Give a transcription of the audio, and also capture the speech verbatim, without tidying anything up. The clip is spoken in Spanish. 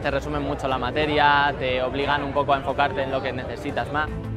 te resumen mucho la materia, te obligan un poco a enfocarte en lo que necesitas más.